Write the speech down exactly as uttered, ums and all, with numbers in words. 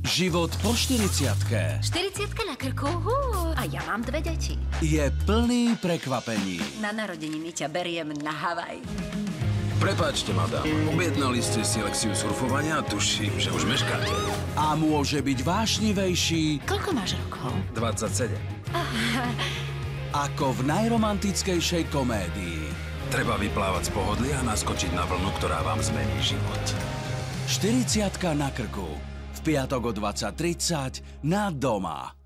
Život po štyridsiatke štyridsiatka na krku, hú, a ja mám dve deti. je plný prekvapení. Na narodeniny ťa beriem na Havaj. Prepáčte, madam, objednali ste si lekciu surfovania a tuším, že už meškáte. A môže byť vášnivejší Koľko máš rokov? dvadsaťsedem. ako v najromantickejšej komédii. Treba vyplávať z pohodlia a naskočiť na vlnu, ktorá vám zmení život. štyridsiatka na krku. V piatok o dvadsať tridsať na Doma.